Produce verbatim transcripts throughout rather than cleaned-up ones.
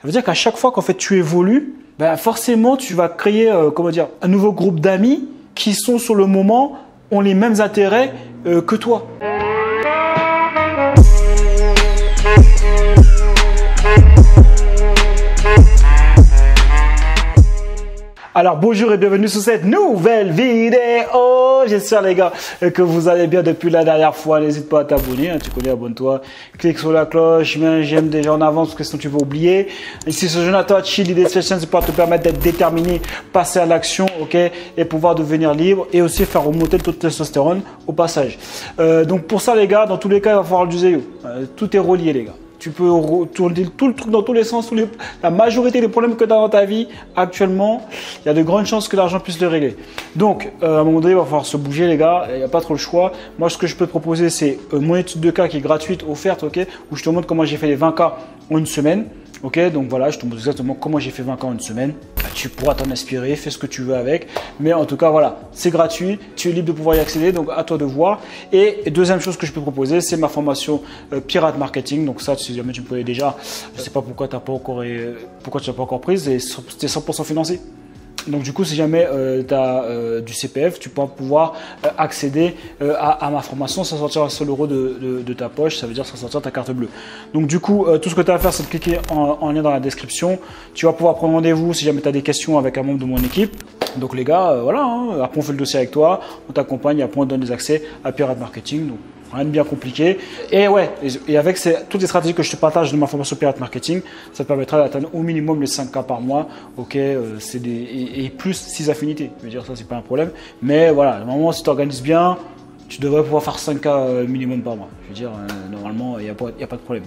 Ça veut dire qu'à chaque fois qu'en fait tu évolues, ben forcément tu vas créer euh, comment dire, un nouveau groupe d'amis qui sont sur le moment, ont les mêmes intérêts euh, que toi. Alors bonjour et bienvenue sur cette nouvelle vidéo. J'espère les gars que vous allez bien depuis la dernière fois. N'hésite pas à t'abonner, hein, tu connais, abonne-toi. Clique sur la cloche, mets un j'aime déjà en avance parce que sinon tu vas oublier. Ici c'est Jonathan Chill, l'idée de cette chaîne c'est pour te permettre d'être déterminé, passer à l'action, ok, et pouvoir devenir libre et aussi faire remonter le taux de testostérone au passage. Euh, donc pour ça les gars, dans tous les cas il va falloir du zéro. Euh, tout est relié les gars. Tu peux tourner tout le truc dans tous les sens, tous les, la majorité des problèmes que tu as dans ta vie actuellement, il y a de grandes chances que l'argent puisse le régler. Donc, euh, à un moment donné, il va falloir se bouger, les gars. Il n'y a pas trop le choix. Moi, ce que je peux te proposer, c'est euh, mon étude de cas qui est gratuite, offerte, ok, où je te montre comment j'ai fait les vingt cas en une semaine. Ok, donc voilà, je te montre exactement comment j'ai fait vingt cas en une semaine. Tu pourras t'en inspirer, fais ce que tu veux avec. Mais en tout cas, voilà, c'est gratuit. Tu es libre de pouvoir y accéder, donc à toi de voir. Et deuxième chose que je peux proposer, c'est ma formation euh, Pirate Marketing. Donc ça, si jamais tu me connais déjà, je ne sais pas pourquoi, t'as pas encore, euh, pourquoi tu n'as pas encore prise. C'est cent pour cent financé. Donc du coup, si jamais euh, tu as euh, du C P F, tu pourras pouvoir euh, accéder euh, à, à ma formation sans sortir un seul euro de, de, de ta poche, ça veut dire sans sortir ta carte bleue. Donc du coup, euh, tout ce que tu as à faire, c'est de cliquer en, en lien dans la description. Tu vas pouvoir prendre rendez-vous si jamais tu as des questions avec un membre de mon équipe. Donc les gars, euh, voilà, hein, après on fait le dossier avec toi, on t'accompagne, après on te donne des accès à Pirate Marketing. Donc, rien de bien compliqué. Et ouais, et avec ces, toutes les stratégies que je te partage de ma formation Pirate Marketing, ça te permettra d'atteindre au minimum les cinq cas par mois. Ok, euh, c'est des, et, et plus six affinités. Je veux dire, ça, c'est pas un problème. Mais voilà, normalement, si tu organises bien, tu devrais pouvoir faire cinq cas minimum par mois. Je veux dire, euh, normalement, il n'y a, a pas de problème.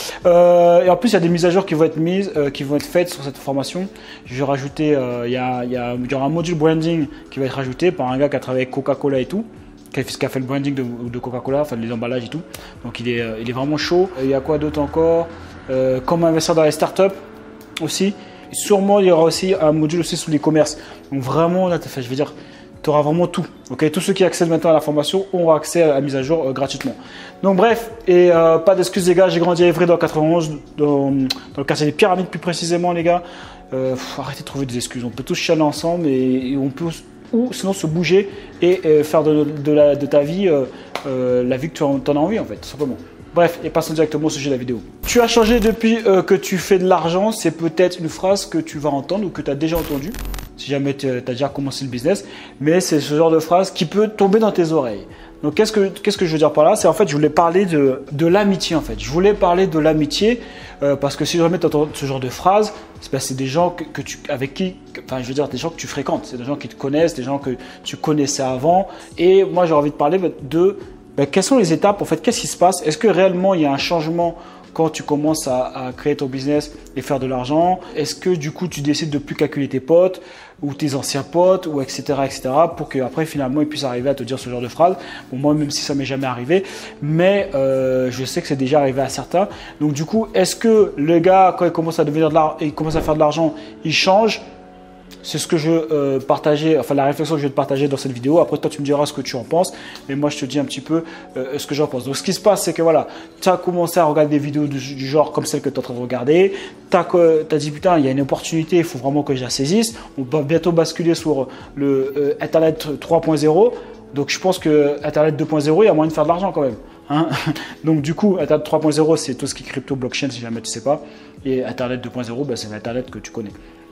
Euh, et en plus, il y a des mises à jour qui vont être mises, euh, qui vont être faites sur cette formation. Je vais rajouter, euh, il y, a, il, y a, il y aura un module branding qui va être rajouté par un gars qui a travaillé avec Coca-Cola et tout, qui a fait le branding de, de Coca-Cola, enfin les emballages et tout. Donc il est, euh, il est vraiment chaud. Il y a quoi d'autre encore, euh, comment investir dans les startups aussi. Et sûrement il y aura aussi un module aussi sur l'e-commerce. Donc vraiment là, je veux dire, tu auras vraiment tout. Okay, tous ceux qui accèdent maintenant à la formation auront accès à la mise à jour euh, gratuitement. Donc bref, et euh, pas d'excuses les gars, j'ai grandi à Évry dans le quatre-vingt-onze, dans, dans le quartier des Pyramides plus précisément les gars. Euh, pff, arrêtez de trouver des excuses, on peut tous chialer ensemble et, et on peut ou sinon se bouger et euh, faire de, de, la, de ta vie euh, euh, la vie que tu en, en as envie en fait, tout simplement. Bref, et passons directement au sujet de la vidéo. Tu as changé depuis euh, que tu fais de l'argent, c'est peut-être une phrase que tu vas entendre ou que tu as déjà entendue, si jamais tu as déjà commencé le business, mais c'est ce genre de phrase qui peut tomber dans tes oreilles. Donc qu'est-ce que, qu'est-ce que je veux dire par là? C'est en fait, je voulais parler de, de l'amitié en fait. Je voulais parler de l'amitié euh, parce que si jamais tu entends ce genre de phrase, c'est, ben, c'est des gens que, que tu, avec qui, que, enfin je veux dire des gens que tu fréquentes, c'est des gens qui te connaissent, des gens que tu connaissais avant. Et moi j'ai envie de parler de ben, quelles sont les étapes en fait, qu'est-ce qui se passe? Est-ce que réellement il y a un changement quand tu commences à, à créer ton business et faire de l'argent? Est-ce que du coup tu décides de plus calculer tes potes ou tes anciens potes ou et cetera et cetera pour qu'après finalement ils puissent arriver à te dire ce genre de phrase? Bon, moi même si ça m'est jamais arrivé, mais euh, je sais que c'est déjà arrivé à certains. Donc du coup, est-ce que le gars quand il commence à devenir de l'argent et il commence à faire de l'argent, il change? C'est ce que je euh, partageais, enfin la réflexion que je vais te partager dans cette vidéo. Après toi tu me diras ce que tu en penses, mais moi je te dis un petit peu euh, ce que j'en pense. Donc ce qui se passe c'est que voilà, tu as commencé à regarder des vidéos du, du genre comme celle que tu es en train de regarder. Tu as dit putain il y a une opportunité, il faut vraiment que je la saisisse. On va bientôt basculer sur le euh, Internet trois point zéro. Donc je pense que Internet deux point zéro il y a moyen de faire de l'argent quand même. Hein. Donc du coup Internet trois point zéro c'est tout ce qui est crypto, blockchain si jamais tu ne sais pas. Et Internet deux point zéro ben, c'est l'Internet que tu connais.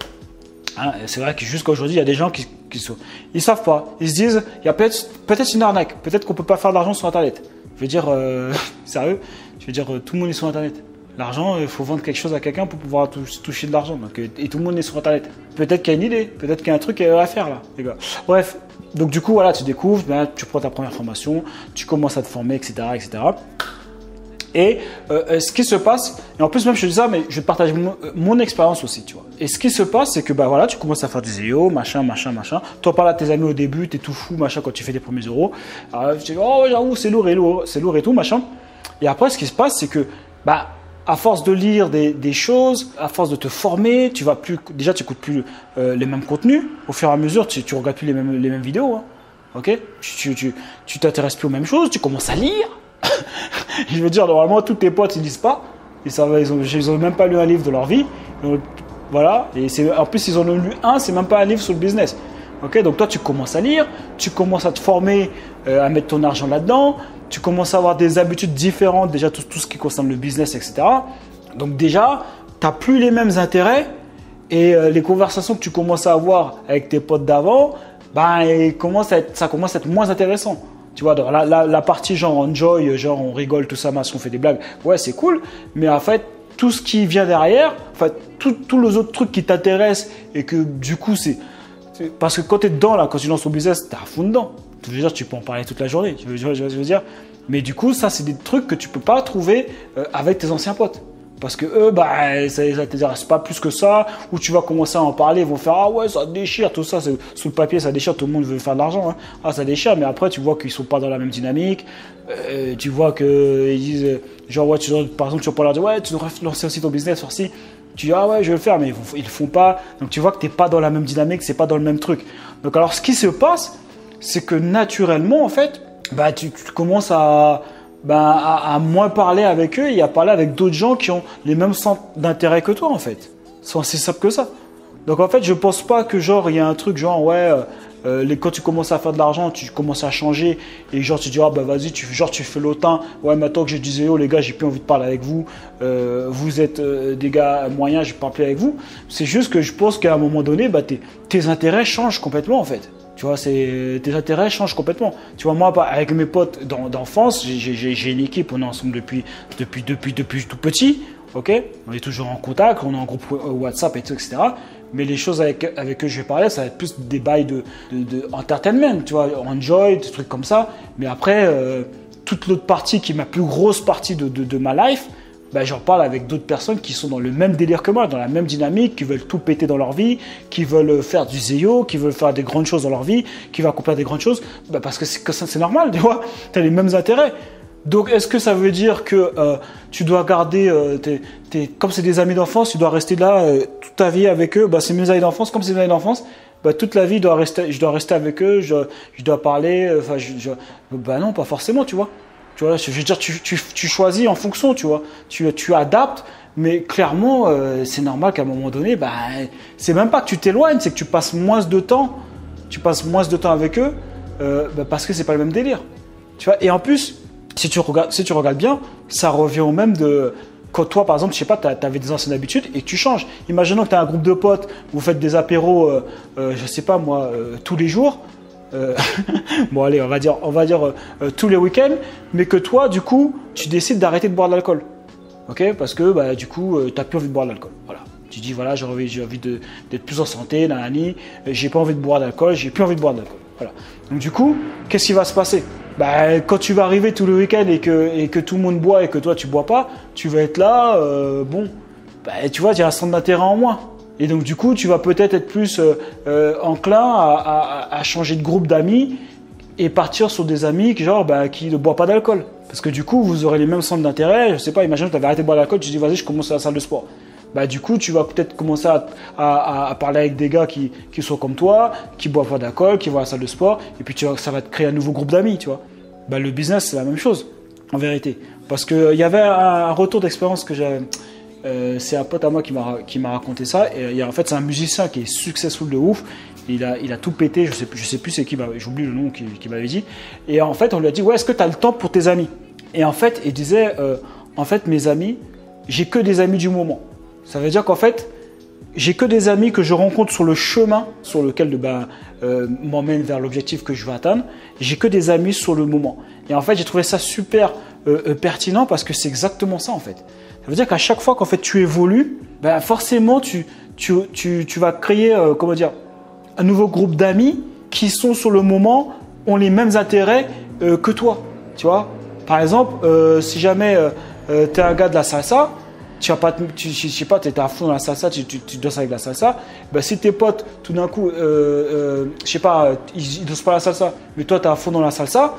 Hein, c'est vrai que jusqu'à aujourd'hui, il y a des gens qui, qui sont, ils savent pas. Ils se disent, il y a peut-être peut-être une arnaque. Peut-être qu'on peut pas faire de l'argent sur Internet. Je veux dire, euh, sérieux, je veux dire, euh, tout le monde est sur Internet. L'argent, il faut vendre quelque chose à quelqu'un pour pouvoir toucher de l'argent. Donc, et tout le monde est sur Internet. Peut-être qu'il y a une idée, peut-être qu'il y a un truc à faire là, les gars. Bref, donc du coup, voilà, tu découvres, ben, tu prends ta première formation, tu commences à te former, et cetera, et cetera. Et euh, ce qui se passe, et en plus même je te dis ça, mais je vais te partager mon, mon expérience aussi, tu vois. Et ce qui se passe, c'est que bah voilà, tu commences à faire des E O, machin, machin, machin. Tu en parles à tes amis au début, tu es tout fou, machin, quand tu fais tes premiers euros. Alors, tu dis, oh j'avoue, c'est lourd et lourd, c'est lourd et tout, machin. Et après, ce qui se passe, c'est que bah à force de lire des, des choses, à force de te former, tu vas plus, déjà tu n'écoutes plus euh, les mêmes contenus. Au fur et à mesure, tu ne regardes plus les mêmes, les mêmes vidéos, hein. Ok, tu tu, tu t'intéresses plus aux mêmes choses, tu commences à lire. Je veux dire, normalement, tous tes potes, ils lisent pas. Ils savent, ils ont, ils ont même pas lu un livre de leur vie. Donc, voilà. Et en plus, ils en ont lu un, c'est même pas un livre sur le business. Okay, donc toi, tu commences à lire, tu commences à te former, euh, à mettre ton argent là-dedans, tu commences à avoir des habitudes différentes, déjà tout, tout ce qui concerne le business, et cetera. Donc déjà, tu n'as plus les mêmes intérêts et euh, les conversations que tu commences à avoir avec tes potes d'avant, ben, commence à être, ça commence à être moins intéressant. Tu vois, la, la, la partie genre enjoy, genre on rigole, tout ça, on fait des blagues, ouais, c'est cool, mais en fait, tout ce qui vient derrière, en fait, tous les autres trucs qui t'intéressent et que du coup, c'est… Parce que quand tu es dedans, là, quand tu lances ton business, tu es à fond dedans. Je veux dire, tu peux en parler toute la journée. Je veux, je veux, je veux dire. Mais du coup, ça, c'est des trucs que tu ne peux pas trouver euh, avec tes anciens potes. Parce que eux, bah, ça ne t'intéresse pas plus que ça. Ou tu vas commencer à en parler, ils vont faire « Ah ouais, ça déchire, tout ça. » Sous le papier, ça déchire, tout le monde veut faire de l'argent. Hein. Ah, ça déchire, mais après, tu vois qu'ils ne sont pas dans la même dynamique. Euh, tu vois qu'ils disent, genre, ouais, tu, par exemple, tu vas pas leur dire « Ouais, tu devrais lancer aussi ton business, aussi. » Tu dis, ah ouais, je vais le faire, mais ils ne le font pas. Donc, tu vois que tu n'es pas dans la même dynamique, ce n'est pas dans le même truc. Donc, alors, ce qui se passe, c'est que naturellement, en fait, bah, tu, tu commences à, bah, à, à moins parler avec eux et à parler avec d'autres gens qui ont les mêmes centres d'intérêt que toi, en fait. C'est aussi simple que ça. Donc, en fait, je ne pense pas que, genre, il y a un truc, genre, ouais… Euh, Euh, les, quand tu commences à faire de l'argent, tu commences à changer et genre tu dis ah bah vas-y, tu, genre tu fais l'autant. Ouais, maintenant que je disais oh les gars, j'ai plus envie de parler avec vous. Euh, vous êtes euh, des gars moyens, je ne parle plus avec vous. C'est juste que je pense qu'à un moment donné, bah, tes, tes intérêts changent complètement en fait. Tu vois, c'est, tes intérêts changent complètement. Tu vois, moi, avec mes potes d'enfance, j'ai une équipe, on est ensemble depuis, depuis, depuis, depuis tout petit. Ok, on est toujours en contact, on est en groupe WhatsApp et tout, et cetera. Mais les choses avec, avec eux je vais parler, ça va être plus des bails de, de, de entertainment, tu vois, enjoy, des trucs comme ça. Mais après, euh, toute l'autre partie qui est ma plus grosse partie de, de, de ma life, ben, j'en parle avec d'autres personnes qui sont dans le même délire que moi, dans la même dynamique, qui veulent tout péter dans leur vie, qui veulent faire du zéo, qui veulent faire des grandes choses dans leur vie, qui veulent accomplir des grandes choses, ben, parce que c'est normal, tu vois, tu as les mêmes intérêts. Donc, est-ce que ça veut dire que euh, tu dois garder, euh, tes, tes, comme c'est des amis d'enfance, tu dois rester là euh, toute ta vie avec eux? Bah, c'est mes amis d'enfance, comme c'est mes amis d'enfance, bah, toute la vie, je dois rester, je dois rester avec eux, je, je dois parler. Enfin, je, je, bah non, pas forcément, tu vois. Tu vois, je veux dire, tu, tu, tu choisis en fonction, tu vois. Tu, tu adaptes, mais clairement, euh, c'est normal qu'à un moment donné, bah, c'est même pas que tu t'éloignes, c'est que tu passes moins de temps, tu passes moins de temps avec eux, euh, bah, parce que c'est pas le même délire, tu vois. Et en plus, Si tu, regardes, si tu regardes bien, ça revient au même de quand toi, par exemple, je sais pas, tu avais des anciennes habitudes et que tu changes. Imaginons que tu as un groupe de potes, vous faites des apéros, euh, euh, je sais pas moi, euh, tous les jours. Euh, bon, allez, on va dire, on va dire euh, tous les week-ends, mais que toi, du coup, tu décides d'arrêter de boire de l'alcool. Ok, parce que bah, du coup, euh, tu n'as plus envie de boire de l'alcool. Voilà. Tu dis, voilà, j'ai envie, j'ai envie d'être plus en santé, nanani, j'ai pas envie de boire d'alcool, j'ai plus envie de boire d'alcool. Voilà. Donc, du coup, qu'est-ce qui va se passer? Bah, quand tu vas arriver tout le week-end et que, et que tout le monde boit et que toi tu bois pas, tu vas être là, euh, bon, bah, tu vois, tu as un centre d'intérêt en moins. Et donc du coup, tu vas peut-être être plus euh, euh, enclin à, à, à changer de groupe d'amis et partir sur des amis qui, genre, bah, qui ne boivent pas d'alcool. Parce que du coup, vous aurez les mêmes centres d'intérêt. Je sais pas, imagine que tu avais arrêté de boire d'alcool, tu te dis vas-y, je commence à la salle de sport. Bah, du coup, tu vas peut-être commencer à, à, à parler avec des gars qui, qui sont comme toi, qui boivent pas d'alcool, qui vont à la salle de sport, et puis tu vas, ça va te créer un nouveau groupe d'amis, tu vois. Bah, le business, c'est la même chose, en vérité. Parce qu'il euh, y avait un, un retour d'expérience que j'avais. Euh, c'est un pote à moi qui m'a raconté ça. Et, et en fait, c'est un musicien qui est successful de ouf. Il a, il a tout pété, je sais, je sais plus c'est qui, j'oublie le nom qu'il qui m'avait dit. Et en fait, on lui a dit, ouais, est-ce que tu as le temps pour tes amis? Et en fait, il disait, euh, en fait, mes amis, j'ai que des amis du moment. Ça veut dire qu'en fait, j'ai que des amis que je rencontre sur le chemin sur lequel ben, euh, m'emmène vers l'objectif que je veux atteindre. J'ai que des amis sur le moment. Et en fait, j'ai trouvé ça super euh, euh, pertinent parce que c'est exactement ça en fait. Ça veut dire qu'à chaque fois qu'en fait tu évolues, ben, forcément tu, tu, tu, tu vas créer euh, comment dire, un nouveau groupe d'amis qui sont sur le moment, ont les mêmes intérêts euh, que toi. Tu vois, par exemple, euh, si jamais euh, euh, tu es un gars de la salsa, tu vas pas, tu, je sais pas, tu es à fond dans la salsa, tu, tu, tu danses avec la salsa, ben, si tes potes, tout d'un coup, euh, euh, je sais pas, ils, ils dansent pas la salsa, mais toi tu es à fond dans la salsa,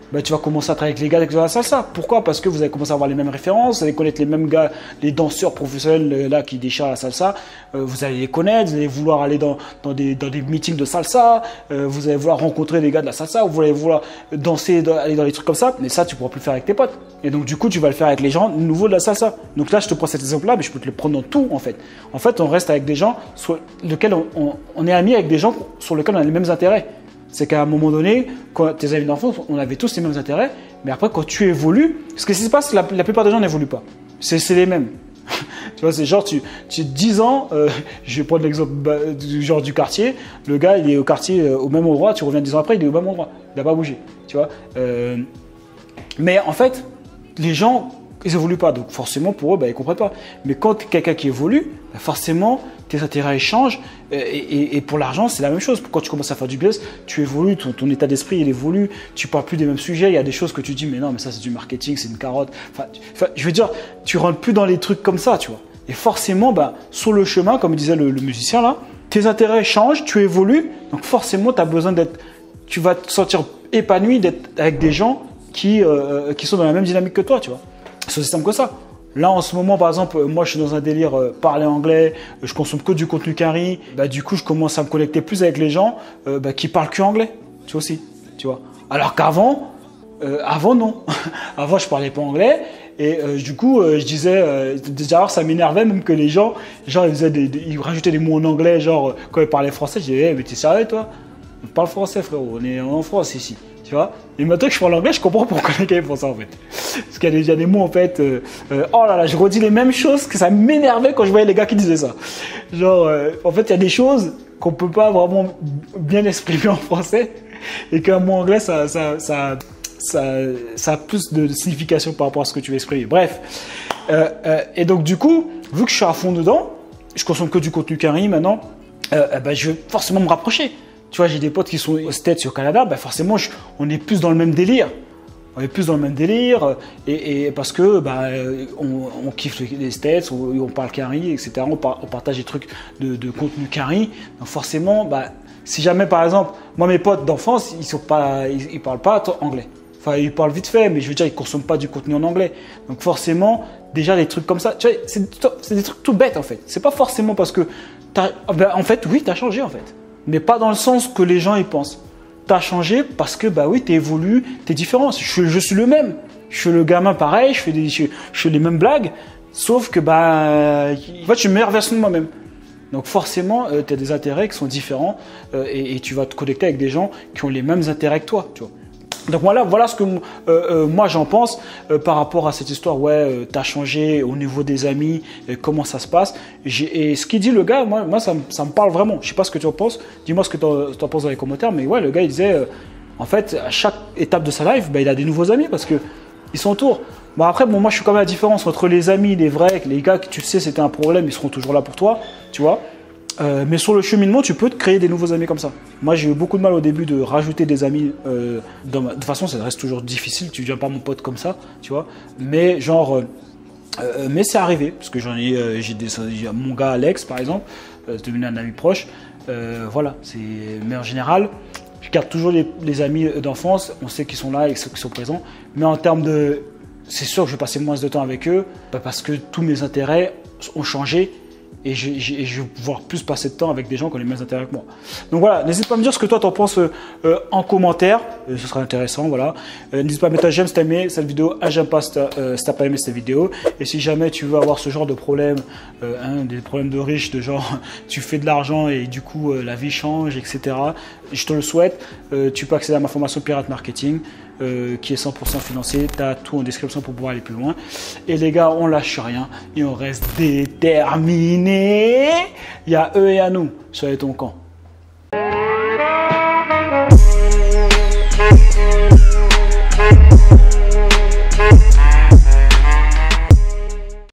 bah, tu vas commencer à travailler avec les gars de la salsa. Pourquoi? Parce que vous allez commencer à avoir les mêmes références, vous allez connaître les mêmes gars, les danseurs professionnels là qui déchirent la salsa. Euh, vous allez les connaître, vous allez vouloir aller dans, dans, des, dans des meetings de salsa, euh, vous allez vouloir rencontrer les gars de la salsa, vous allez vouloir danser, dans, aller dans les trucs comme ça. Mais ça, tu ne pourras plus le faire avec tes potes. Et donc, du coup, tu vas le faire avec les gens nouveaux de la salsa. Donc là, je te prends cet exemple-là, mais je peux te le prendre dans tout en fait. En fait, on reste avec des gens sur lesquels on, on, on est amis avec des gens sur lesquels on a les mêmes intérêts. C'est qu'à un moment donné, quand tes amis d'enfance, on avait tous les mêmes intérêts, mais après, quand tu évolues, ce qui se passe, la, la plupart des gens n'évoluent pas. C'est les mêmes. Tu vois, c'est genre, tu, tu dix ans, euh, je vais prendre l'exemple bah, du genre du quartier, le gars, il est au quartier, euh, au même endroit, tu reviens dix ans après, il est au même endroit, il n'a pas bougé, tu vois. Euh, mais en fait, les gens, ils évoluent pas, donc forcément, pour eux, bah, ils ne comprennent pas. Mais quand quelqu'un qui évolue, bah, forcément, tes intérêts changent, et, et, et pour l'argent, c'est la même chose. Quand tu commences à faire du business, tu évolues, ton, ton état d'esprit, il évolue, tu ne parles plus des mêmes sujets, il y a des choses que tu dis, mais non, mais ça, c'est du marketing, c'est une carotte. Enfin, enfin, je veux dire, tu ne rentres plus dans les trucs comme ça, tu vois. Et forcément, bah, sur le chemin, comme disait le, le musicien là, tes intérêts changent, tu évolues, donc forcément, tu as besoin d'être, tu vas te sentir épanoui d'être avec des gens qui, euh, qui sont dans la même dynamique que toi, tu vois. C'est aussi simple que ça. Là, en ce moment, par exemple, moi, je suis dans un délire euh, parler anglais, euh, je consomme que du contenu carry. Bah, du coup, je commence à me connecter plus avec les gens euh, bah, qui parlent que anglais, tu vois aussi, tu vois. Alors qu'avant, euh, avant non. Avant, je parlais pas anglais et euh, du coup, euh, je disais, euh, déjà, ça m'énervait même que les gens, genre, ils, faisaient des, des, ils rajoutaient des mots en anglais, genre, quand ils parlaient français, je disais, hey, mais t'es sérieux, toi? On parle français, frérot, on est en France ici. Tu vois, et maintenant que je parle anglais, je comprends pourquoi les gars font ça en fait. Parce qu'il y, y a des mots en fait, euh, euh, oh là là, je redis les mêmes choses, que ça m'énervait quand je voyais les gars qui disaient ça. Genre, euh, en fait, il y a des choses qu'on peut pas vraiment bien exprimer en français et qu'un mot anglais, ça, ça, ça, ça, ça a plus de signification par rapport à ce que tu veux exprimer. Bref, euh, euh, et donc du coup, vu que je suis à fond dedans, je consomme que du contenu carry maintenant, euh, euh, bah, je vais forcément me rapprocher. Tu vois, j'ai des potes qui sont aux States, au Canada, ben forcément, je, on est plus dans le même délire. On est plus dans le même délire, et, et parce que ben, on, on kiffe les States, on, on parle carry, et cetera. On, par, on partage des trucs de, de contenu carry. Donc forcément, ben, si jamais, par exemple, moi, mes potes d'enfance, ils ne pas, ils, ils parlent pas anglais. Enfin, ils parlent vite fait, mais je veux dire, ils ne consomment pas du contenu en anglais. Donc forcément, déjà, des trucs comme ça, tu vois, c'est des trucs tout bêtes, en fait. C'est pas forcément parce que, t'as, ben, en fait, oui, tu as changé, en fait. Mais pas dans le sens que les gens y pensent. Tu as changé parce que, bah oui, tu évolues, tu es différent. Je, je suis le même. Je suis le gamin pareil, je fais, des, je, je fais les mêmes blagues, sauf que, bah, en fait, je suis une meilleure version de moi-même. Donc forcément, euh, tu as des intérêts qui sont différents euh, et, et tu vas te connecter avec des gens qui ont les mêmes intérêts que toi, tu vois. Donc voilà, voilà ce que euh, euh, moi j'en pense euh, par rapport à cette histoire. Ouais, euh, t'as changé au niveau des amis, euh, comment ça se passe. Et ce qu'il dit le gars, moi, moi ça, ça me parle vraiment. Je sais pas ce que tu en penses. Dis-moi ce que tu en penses dans les commentaires. Mais ouais, le gars il disait, euh, en fait, à chaque étape de sa life, bah, il a des nouveaux amis parce que ils s'entourent. Bon après, bon moi je suis quand même la différence entre les amis, les vrais, les gars que tu sais c'était un problème, ils seront toujours là pour toi, tu vois. Euh, mais sur le cheminement, tu peux te créer des nouveaux amis comme ça. Moi, j'ai eu beaucoup de mal au début de rajouter des amis. Euh, dans ma... De toute façon, ça reste toujours difficile. Tu ne deviens pas mon pote comme ça, tu vois. Mais genre, euh, euh, mais c'est arrivé parce que j'en ai, euh, j'ai des, j'ai mon gars Alex, par exemple, euh, c'est devenu un ami proche. Euh, voilà. C'est, mais en général, je garde toujours les, les amis d'enfance. On sait qu'ils sont là et qu'ils sont présents. Mais en termes de, c'est sûr que je vais passer moins de temps avec eux, bah parce que tous mes intérêts ont changé. Et je, je, je vais pouvoir plus passer de temps avec des gens qui ont les mêmes intérêts que moi. Donc voilà, n'hésite pas à me dire ce que toi t'en penses euh, en commentaire, euh, ce sera intéressant, voilà. Euh, n'hésite pas à mettre un j'aime si t'as aimé cette vidéo, un j'aime pas si t'as euh, si pas aimé cette vidéo. Et si jamais tu veux avoir ce genre de problème, euh, hein, des problèmes de riches, de genre tu fais de l'argent et du coup euh, la vie change, et cetera. Je te le souhaite, euh, tu peux accéder à ma formation Pirate Marketing. Euh, qui est cent pour cent financé, tu as tout en description pour pouvoir aller plus loin. Et les gars, on lâche rien et on reste déterminés. Il y a eux et à nous, soyez ton camp.